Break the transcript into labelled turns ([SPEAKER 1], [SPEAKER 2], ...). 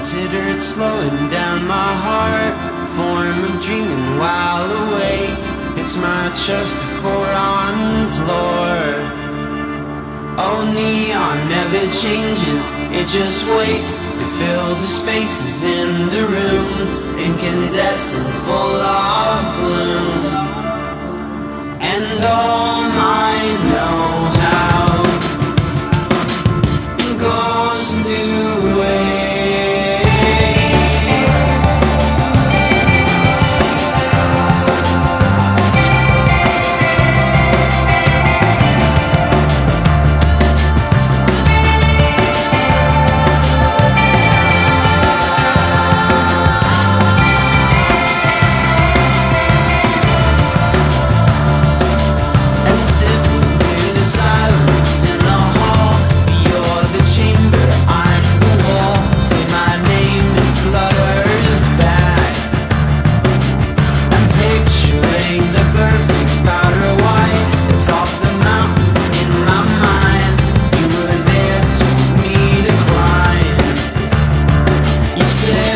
[SPEAKER 1] considered slowing down my heart, form of dreaming while awake. It's my trust to pour on the floor. Oh, neon never changes, it just waits to fill the spaces in the room, incandescent, full of gloom. And all my know-how goes to waste. Say